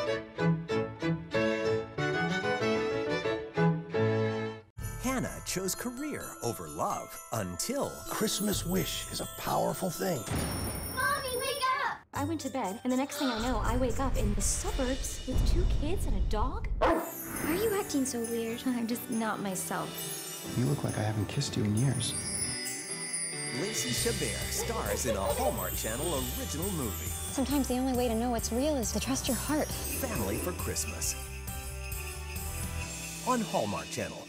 Hannah chose career over love until... Christmas wish is a powerful thing. Mommy, wake up! I went to bed, and the next thing I know, I wake up in the suburbs with 2 kids and a dog. Why are you acting so weird? I'm just not myself. You look like I haven't kissed you in years. Lacey Chabert stars in a Hallmark Channel original movie. Sometimes the only way to know what's real is to trust your heart. Family for Christmas. On Hallmark Channel.